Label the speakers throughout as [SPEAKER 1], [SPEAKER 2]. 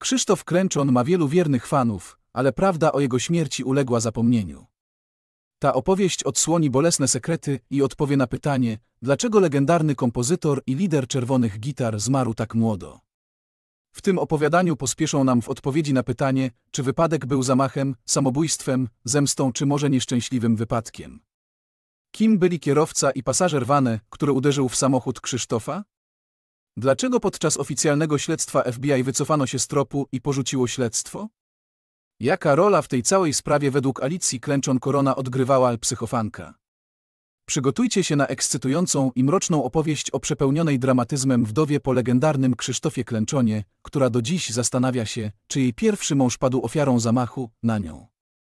[SPEAKER 1] Krzysztof Klęczon ma wielu wiernych fanów, ale prawda o jego śmierci uległa zapomnieniu. Ta opowieść odsłoni bolesne sekrety i odpowie na pytanie, dlaczego legendarny kompozytor i lider Czerwonych Gitar zmarł tak młodo. W tym opowiadaniu pospieszą nam w odpowiedzi na pytanie, czy wypadek był zamachem, samobójstwem, zemstą czy może nieszczęśliwym wypadkiem. Kim byli kierowca i pasażer vanu, który uderzył w samochód Krzysztofa? Dlaczego podczas oficjalnego śledztwa FBI wycofano się z tropu i porzuciło śledztwo? Jaka rola w tej całej sprawie według Alicji Klęczon-Korona odgrywała psychofanka? Przygotujcie się na ekscytującą i mroczną opowieść o przepełnionej dramatyzmem wdowie po legendarnym Krzysztofie Klęczonie, która do dziś zastanawia się, czy jej pierwszy mąż padł ofiarą zamachu na nią.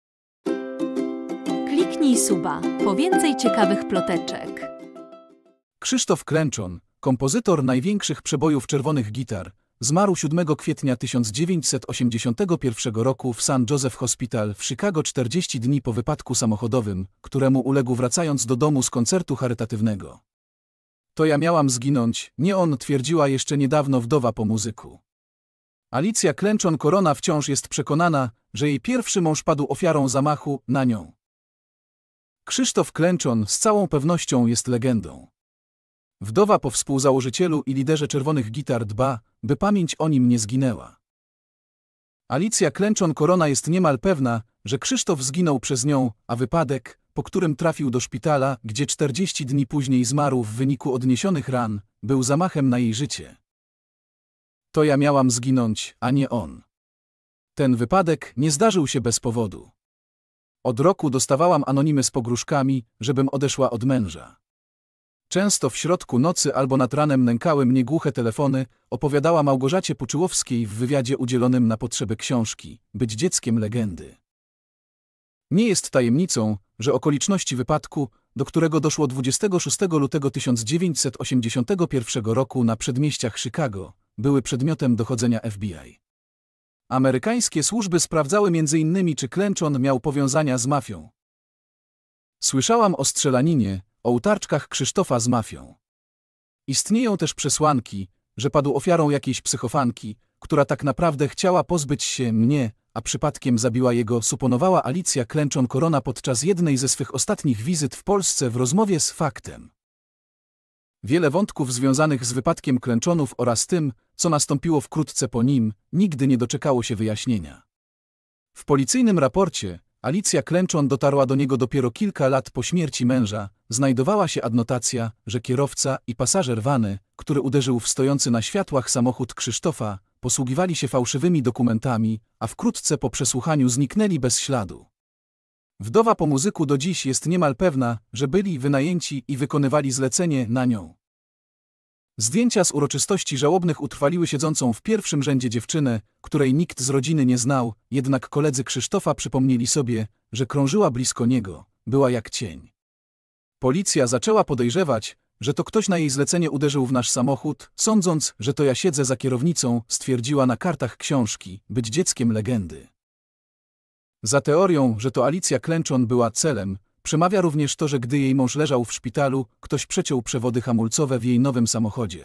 [SPEAKER 2] Kliknij suba, po więcej ciekawych ploteczek.
[SPEAKER 1] Krzysztof Klęczon, kompozytor największych przebojów Czerwonych Gitar, zmarł 7 kwietnia 1981 roku w St. Joseph Hospital w Chicago 40 dni po wypadku samochodowym, któremu uległ wracając do domu z koncertu charytatywnego. To ja miałam zginąć, nie on, twierdziła jeszcze niedawno wdowa po muzyku. Alicja Klęczon-Korona wciąż jest przekonana, że jej pierwszy mąż padł ofiarą zamachu na nią. Krzysztof Klęczon z całą pewnością jest legendą. Wdowa po współzałożycielu i liderze Czerwonych Gitar dba, by pamięć o nim nie zginęła. Alicja Klęczon-Korona jest niemal pewna, że Krzysztof zginął przez nią, a wypadek, po którym trafił do szpitala, gdzie 40 dni później zmarł w wyniku odniesionych ran, był zamachem na jej życie. To ja miałam zginąć, a nie on. Ten wypadek nie zdarzył się bez powodu. Od roku dostawałam anonimy z pogróżkami, żebym odeszła od męża. Często w środku nocy albo nad ranem nękały mnie głuche telefony, opowiadała Małgorzacie Puczyłowskiej w wywiadzie udzielonym na potrzeby książki „Być dzieckiem legendy”. Nie jest tajemnicą, że okoliczności wypadku, do którego doszło 26 lutego 1981 roku na przedmieściach Chicago, były przedmiotem dochodzenia FBI. Amerykańskie służby sprawdzały m.in., czy Klęczon miał powiązania z mafią. Słyszałam o strzelaninie, o utarczkach Krzysztofa z mafią. Istnieją też przesłanki, że padł ofiarą jakiejś psychofanki, która tak naprawdę chciała pozbyć się mnie, a przypadkiem zabiła jego, suponowała Alicja Klęczon-Korona podczas jednej ze swych ostatnich wizyt w Polsce w rozmowie z Faktem. Wiele wątków związanych z wypadkiem Klęczonów oraz tym, co nastąpiło wkrótce po nim, nigdy nie doczekało się wyjaśnienia. W policyjnym raporcie Alicja Klęczon dotarła do niego dopiero kilka lat po śmierci męża, znajdowała się adnotacja, że kierowca i pasażer vanu, który uderzył w stojący na światłach samochód Krzysztofa, posługiwali się fałszywymi dokumentami, a wkrótce po przesłuchaniu zniknęli bez śladu. Wdowa po muzyku do dziś jest niemal pewna, że byli wynajęci i wykonywali zlecenie na nią. Zdjęcia z uroczystości żałobnych utrwaliły siedzącą w pierwszym rzędzie dziewczynę, której nikt z rodziny nie znał, jednak koledzy Krzysztofa przypomnieli sobie, że krążyła blisko niego, była jak cień. Policja zaczęła podejrzewać, że to ktoś na jej zlecenie uderzył w nasz samochód, sądząc, że to ja siedzę za kierownicą, stwierdziła na kartach książki „Być dzieckiem legendy”. Za teorią, że to Alicja Klęczon była celem, przemawia również to, że gdy jej mąż leżał w szpitalu, ktoś przeciął przewody hamulcowe w jej nowym samochodzie.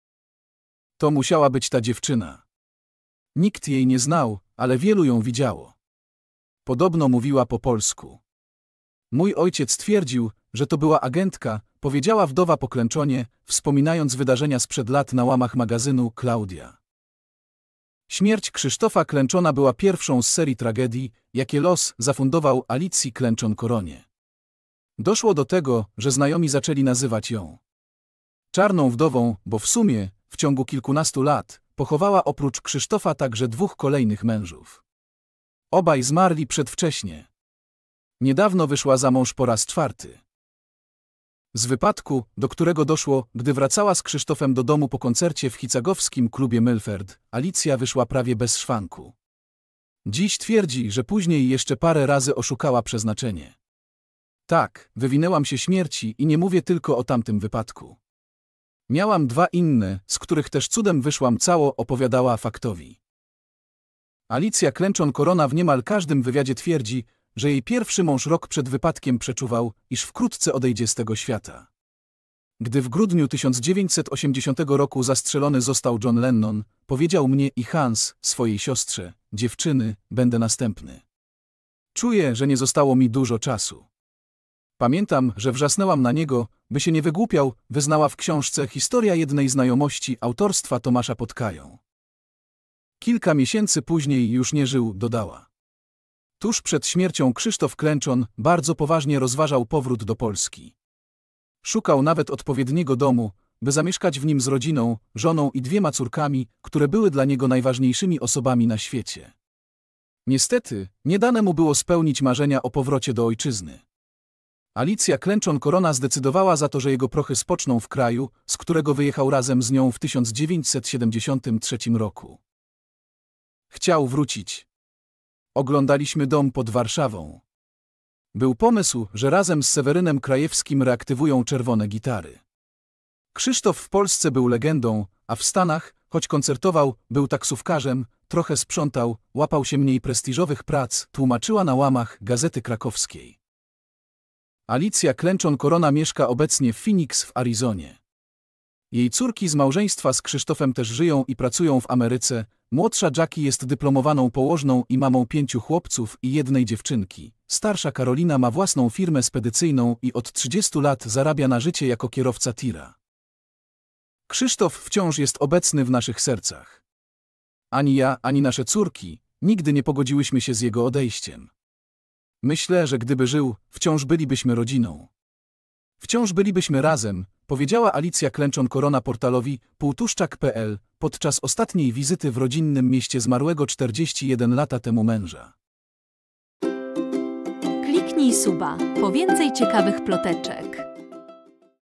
[SPEAKER 1] To musiała być ta dziewczyna. Nikt jej nie znał, ale wielu ją widziało. Podobno mówiła po polsku. Mój ojciec twierdził, że to była agentka, powiedziała wdowa po Klęczonie, wspominając wydarzenia sprzed lat na łamach magazynu Klaudia. Śmierć Krzysztofa Klęczona była pierwszą z serii tragedii, jakie los zafundował Alicji Klęczon-Koronie. Doszło do tego, że znajomi zaczęli nazywać ją czarną wdową, bo w sumie, w ciągu kilkunastu lat, pochowała oprócz Krzysztofa także dwóch kolejnych mężów. Obaj zmarli przedwcześnie. Niedawno wyszła za mąż po raz czwarty. Z wypadku, do którego doszło, gdy wracała z Krzysztofem do domu po koncercie w chicagowskim klubie Milford, Alicja wyszła prawie bez szwanku. Dziś twierdzi, że później jeszcze parę razy oszukała przeznaczenie. Tak, wywinęłam się śmierci i nie mówię tylko o tamtym wypadku. Miałam dwa inne, z których też cudem wyszłam cało, opowiadała Faktowi. Alicja Klęczon-Korona w niemal każdym wywiadzie twierdzi, że jej pierwszy mąż rok przed wypadkiem przeczuwał, iż wkrótce odejdzie z tego świata. Gdy w grudniu 1980 roku zastrzelony został John Lennon, powiedział mnie i Hans, swojej siostrze: dziewczyny, będę następny. Czuję, że nie zostało mi dużo czasu. Pamiętam, że wrzasnęłam na niego, by się nie wygłupiał, wyznała w książce Historia jednej znajomości autorstwa Tomasza Podkają. Kilka miesięcy później już nie żył, dodała. Tuż przed śmiercią Krzysztof Krenczon bardzo poważnie rozważał powrót do Polski. Szukał nawet odpowiedniego domu, by zamieszkać w nim z rodziną, żoną i 2 córkami, które były dla niego najważniejszymi osobami na świecie. Niestety, nie dane mu było spełnić marzenia o powrocie do ojczyzny. Alicja Krenczon-Korona zdecydowała za to, że jego prochy spoczną w kraju, z którego wyjechał razem z nią w 1973 roku. Chciał wrócić. Oglądaliśmy dom pod Warszawą. Był pomysł, że razem z Sewerynem Krajewskim reaktywują czerwone gitary. Krzysztof w Polsce był legendą, a w Stanach, choć koncertował, był taksówkarzem, trochę sprzątał, łapał się mniej prestiżowych prac, tłumaczyła na łamach Gazety Krakowskiej. Alicja Krenczon-Korona mieszka obecnie w Phoenix w Arizonie. Jej córki z małżeństwa z Krzysztofem też żyją i pracują w Ameryce. Młodsza Jackie jest dyplomowaną położną i mamą 5 chłopców i 1 dziewczynki. Starsza Karolina ma własną firmę spedycyjną i od 30 lat zarabia na życie jako kierowca tira. Krzysztof wciąż jest obecny w naszych sercach. Ani ja, ani nasze córki nigdy nie pogodziłyśmy się z jego odejściem. Myślę, że gdyby żył, wciąż bylibyśmy rodziną. Wciąż bylibyśmy razem, powiedziała Alicja Krenczon-Korona portalowi Półtuszczak.pl podczas ostatniej wizyty w rodzinnym mieście zmarłego 41 lata temu męża.
[SPEAKER 2] Kliknij suba po więcej ciekawych ploteczek.